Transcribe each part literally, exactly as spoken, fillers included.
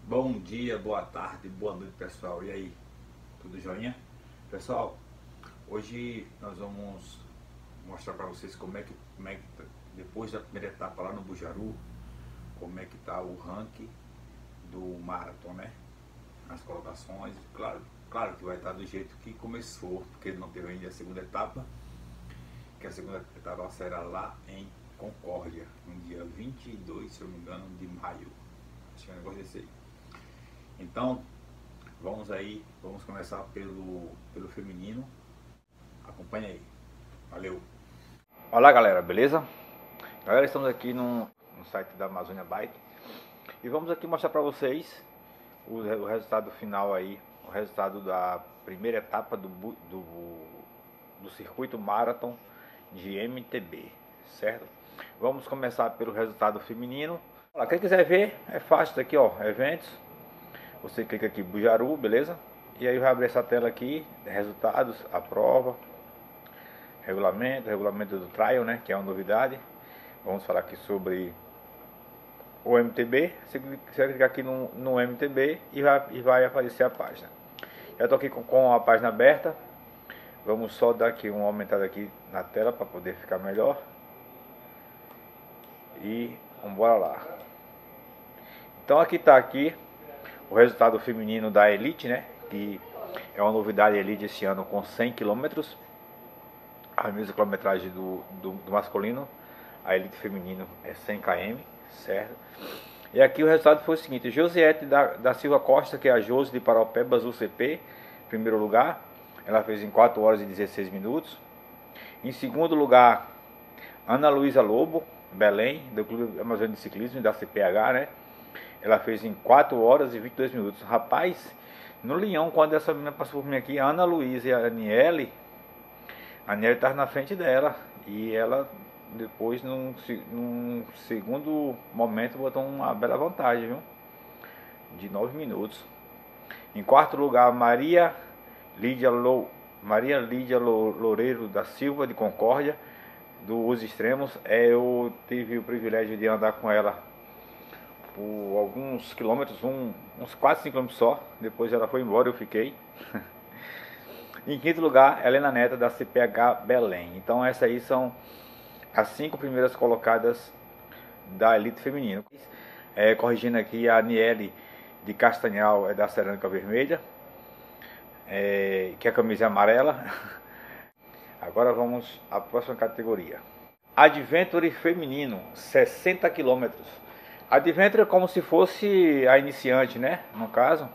Bom dia, boa tarde, boa noite, pessoal. E aí, tudo joinha? Pessoal, hoje nós vamos mostrar para vocês como é que, como é que tá- depois da primeira etapa lá no Bujaru, como é que tá o ranking do Marathon, né? As colocações, claro, claro que vai estar do jeito que começou, porque não teve ainda a segunda etapa, que a segunda etapa será lá em Concórdia, no dia vinte e dois, se eu não me engano, de maio. Acho que é um negócio desse aí. Então, vamos aí, vamos começar pelo, pelo feminino. Acompanha aí. Valeu! Olá galera, beleza? Galera, estamos aqui no, no site da Amazônia Bike e vamos aqui mostrar para vocês o, o resultado final aí, o resultado da primeira etapa do, do, do circuito Marathon de M T B, certo? Vamos começar pelo resultado feminino. Olha, quem quiser ver, é fácil, tá aqui ó, eventos. Você clica aqui Bujaru, beleza? E aí vai abrir essa tela aqui, resultados, a prova, regulamento, regulamento do trial, né? Que é uma novidade. Vamos falar aqui sobre o M T B. Você vai clicar aqui no, no M T B e vai, e vai aparecer a página. Eu estou aqui com, com a página aberta. Vamos só dar aqui uma aumentada aqui na tela para poder ficar melhor. E vamos embora lá. Então aqui está aqui o resultado feminino da Elite, né? Que é uma novidade Elite esse ano com cem quilômetros. A mesma quilometragem do, do, do masculino. A Elite feminino é cem quilômetros, certo? E aqui o resultado foi o seguinte: Josiette da, da Silva Costa, que é a Josi de Paraupebas U C P, em primeiro lugar. Ela fez em quatro horas e dezesseis minutos. Em segundo lugar, Ana Luísa Lobo, Belém, do Clube Amazônia de Ciclismo, da C P H, né? Ela fez em quatro horas e vinte e dois minutos. Rapaz, no Leão, quando essa menina passou por mim aqui, a Ana Luísa e a Aniele, a Aniele estava na frente dela. E ela, depois, num, num segundo momento, botou uma bela vantagem, viu? De nove minutos. Em quarto lugar, Maria Lídia, Lou, Maria Lídia Loureiro da Silva, de Concórdia, do Os Extremos. Eu tive o privilégio de andar com ela por alguns quilômetros, um, uns quatro, cinco quilômetros só. Depois ela foi embora, eu fiquei. Em quinto lugar, Helena Neta, da C P H Belém. Então essas aí são as cinco primeiras colocadas da elite feminina. É, corrigindo aqui, a Aniele de Castanhal é da Cerâmica Vermelha, é, que é a camisa é amarela. Agora vamos à próxima categoria. Adventure feminino, sessenta quilômetros. Adventure é como se fosse a iniciante, né? No caso,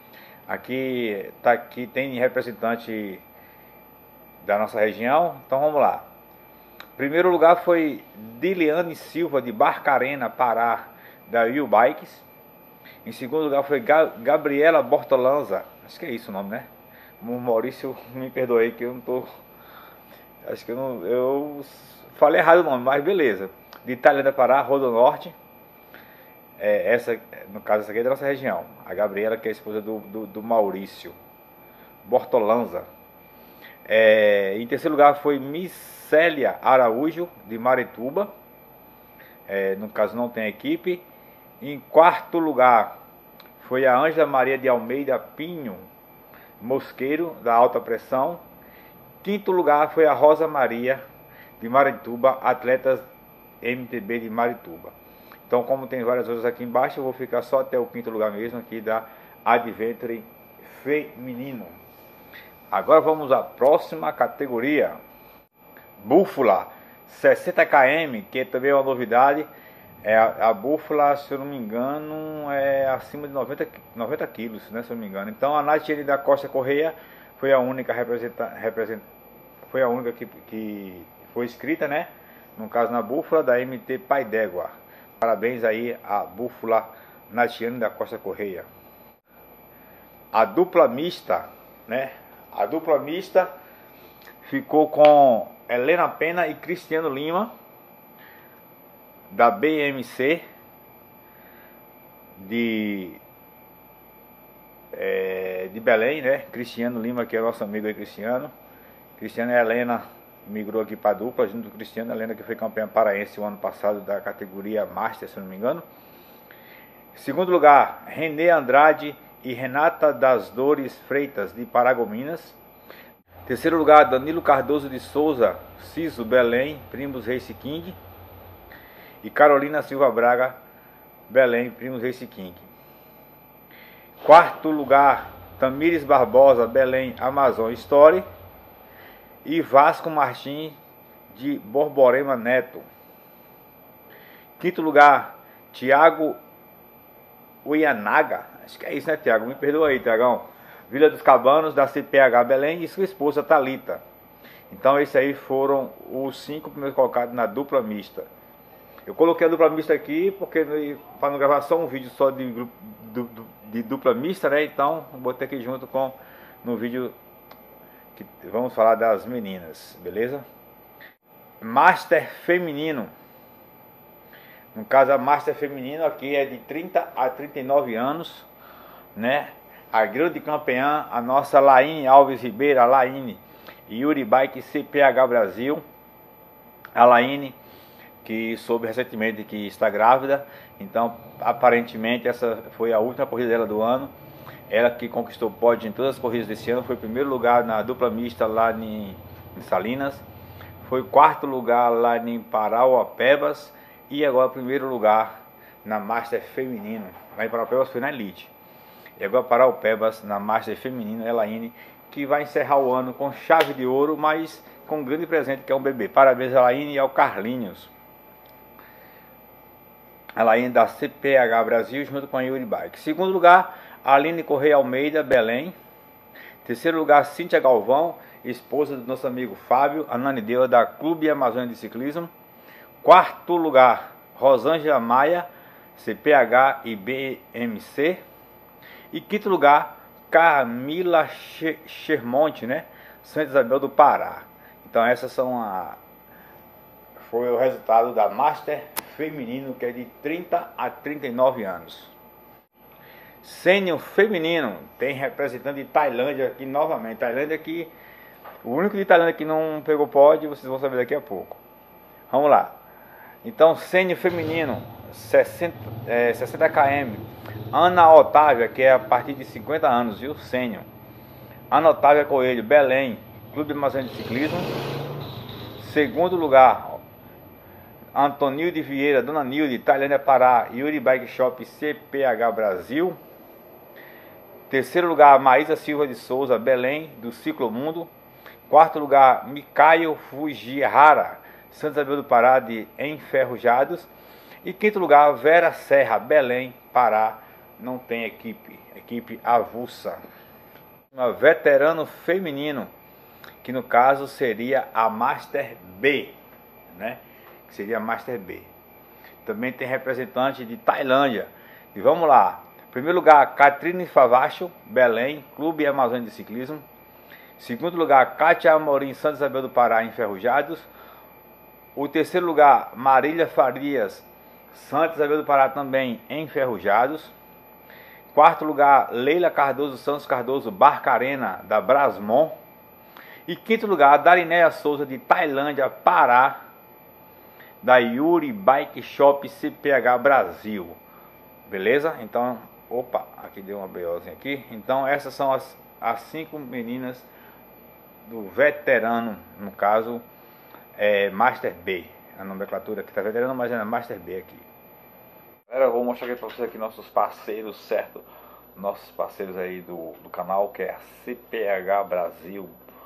aqui, tá, aqui tem representante da nossa região. Então vamos lá. Primeiro lugar foi Diliane Silva de Barcarena, Pará, da Will Bikes. Em segundo lugar foi Gabriela Bortolanza, acho que é isso o nome, né? O Maurício, me perdoe que eu não tô... Acho que eu não... Eu falei errado o nome, mas beleza. De Italhanda, Pará, Rodonorte. É, essa, no caso, essa aqui é da nossa região. A Gabriela, que é a esposa do, do, do Maurício Bortolanza. É, em terceiro lugar foi Miss Célia Araújo, de Marituba. É, no caso, não tem equipe. Em quarto lugar foi a Ângela Maria de Almeida Pinho Mosqueiro, da Alta Pressão. Quinto lugar foi a Rosa Maria de Marituba, atletas M T B de Marituba. Então, como tem várias outras aqui embaixo, eu vou ficar só até o quinto lugar mesmo aqui da Adventure feminino. Agora vamos à próxima categoria. Búfala, sessenta quilômetros, que também é uma novidade. É a, a búfala, se eu não me engano, é acima de noventa, noventa quilos, né, se eu não me engano. Então a Natiane da Costa Correia foi a única representa, representa, foi a única que, que foi inscrita, né? No caso na búfala da M T Pai d'Égua. Parabéns aí a búfala Natiane da Costa Correia. A dupla mista, né? A dupla mista ficou com Helena Pena e Cristiano Lima, da B M C de, é, de Belém, né? Cristiano Lima, que é nosso amigo aí, Cristiano. Cristiano e Helena migrou aqui para a dupla, junto com Cristiano. Helena, que foi campeã paraense o ano passado da categoria Master, se não me engano. Segundo lugar, Renê Andrade e Renata das Dores Freitas, de Paragominas. Terceiro lugar, Danilo Cardoso de Souza, Ciso, Belém, Primos Race King. E Carolina Silva Braga, Belém, Primos Race King. Quarto lugar, Tamires Barbosa, Belém, Amazon Story. E Vasco Martins de Borborema Neto. Quinto lugar, Tiago Uianaga, acho que é isso, né, Tiago? Me perdoa aí, Tiagão. Vila dos Cabanos, da C P H Belém, e sua esposa Thalita. Então esses aí foram os cinco primeiros colocados na dupla mista. Eu coloquei a dupla mista aqui porque para não gravar só um vídeo só de, de, de dupla mista, né? Então botei aqui junto com no vídeo que vamos falar das meninas, beleza? Master feminino. No caso, a Master feminino aqui é de trinta a trinta e nove anos, né? A grande campeã, a nossa Laine Alves Ribeiro, a Laine Yuri Bike C P H Brasil. A Laine, que soube recentemente que está grávida, então aparentemente essa foi a última corrida dela do ano. Ela que conquistou pódio em todas as corridas desse ano, foi primeiro lugar na dupla mista lá em, em Salinas, foi quarto lugar lá em Parauapebas e agora primeiro lugar na Master feminino. Lá em Parauapebas foi na Elite. E agora Parauapebas na Master feminino, Elaine, que vai encerrar o ano com chave de ouro, mas com um grande presente que é um bebê. Parabéns a Elaine e ao Carlinhos. Elaine da C P H Brasil junto com a Yuri Bike. Segundo lugar, Aline Correia Almeida, Belém. Terceiro lugar, Cíntia Galvão, esposa do nosso amigo Fábio, Ananindeua da Clube Amazônia de Ciclismo. Quarto lugar, Rosângela Maia, C P H e B M C. E quinto lugar, Camila Chermonte, né? Santa Isabel do Pará. Então essas são a... foi o resultado da Master feminino, que é de trinta a trinta e nove anos. Sênior feminino, tem representante de Tailândia aqui novamente. Tailândia que... o único de Tailândia que não pegou pódio, vocês vão saber daqui a pouco. Vamos lá. Então, sênior feminino, sessenta, é, sessenta quilômetros. Ana Otávia, que é a partir de cinquenta anos, viu? Sênior. Ana Otávia Coelho, Belém, Clube Amazônia de Ciclismo. Segundo lugar, Antonilde Vieira, Dona Nilde, Tailândia, Pará, Yuri Bike Shop, C P H Brasil. Terceiro lugar, Maísa Silva de Souza, Belém, do Ciclo Mundo. Quarto lugar, Mikaio Fujihara, Santa Isabel do Pará, de Enferrujados. E quinto lugar, Vera Serra, Belém, Pará, não tem equipe, equipe avulsa. Uma veterano feminino, que no caso seria a Master B, né? Que seria a Master B. Também tem representante de Tailândia. E vamos lá. Primeiro lugar, Catrine Favacho, Belém, Clube Amazônia de Ciclismo. Segundo lugar, Kátia Amorim, Santa Isabel do Pará, Enferrujados. O terceiro lugar, Marília Farias, Santa Isabel do Pará, também Enferrujados. Quarto lugar, Leila Cardoso Santos Cardoso, Barcarena, da Brasmon. E quinto lugar, Darinéia Souza, de Tailândia, Pará, da Yuri Bike Shop C P H Brasil. Beleza? Então, opa, aqui deu uma BOzinha aqui. Então essas são as, as cinco meninas do veterano, no caso, é, Master B. A nomenclatura aqui tá veterano, mas é Master B aqui. Galera, eu vou mostrar aqui para vocês aqui nossos parceiros, certo? Nossos parceiros aí do, do canal, que é a C P H Brasil,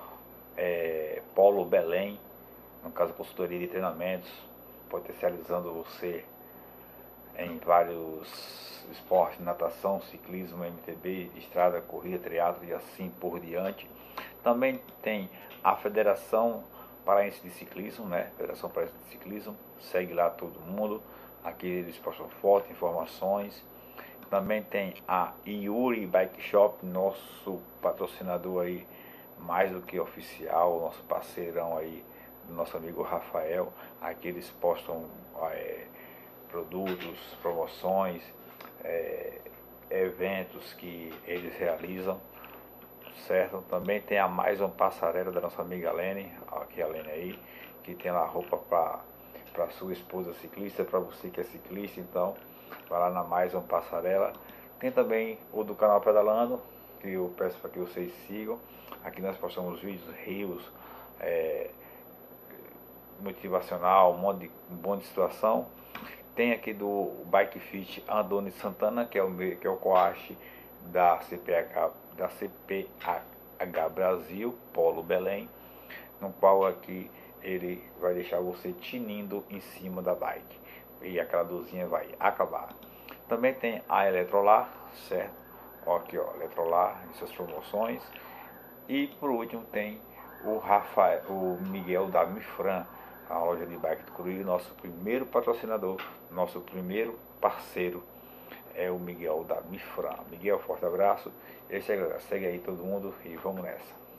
é, Polo Belém, no caso consultoria de treinamentos, potencializando você em vários esportes, natação, ciclismo, M T B, estrada, corrida, triatlo e assim por diante. Também tem a Federação Paraense de Ciclismo, né? Federação Paraense de Ciclismo, segue lá todo mundo. Aqui eles postam foto, informações. Também tem a Yuri Bike Shop, nosso patrocinador aí, mais do que oficial, nosso parceirão aí, do nosso amigo Rafael. Aqui eles postam é, produtos, promoções, é, eventos que eles realizam, certo? Também tem a Mais Um Passarela da nossa amiga Lene, aqui a Lene aí, que tem lá roupa para para sua esposa ciclista, para você que é ciclista, então vai lá na Mais uma Passarela. Tem também o do canal Pedalando, que eu peço para que vocês sigam. Aqui nós postamos vídeos, reels, é, motivacional, um monte de, um monte de situação. Tem aqui do Bike Fit Andoni Santana, que é o, que é o coache da C P H, da C P H Brasil, Polo Belém, no qual aqui ele vai deixar você tinindo em cima da bike e aquela luzinha vai acabar. Também tem a Eletrolar, certo? Ó, aqui ó, Eletrolar em suas promoções. E por último tem o Rafael, o Miguel da Mifran, a loja de bike do Coruí, nosso primeiro patrocinador, nosso primeiro parceiro é o Miguel da Mifran. Miguel, forte abraço. E segue, segue aí todo mundo e vamos nessa.